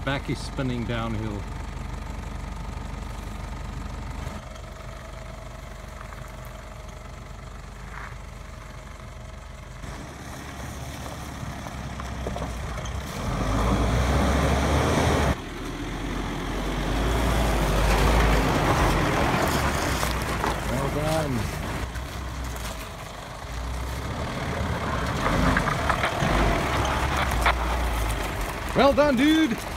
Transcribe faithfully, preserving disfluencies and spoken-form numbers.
back is spinning downhill. Well done. Well done, dude!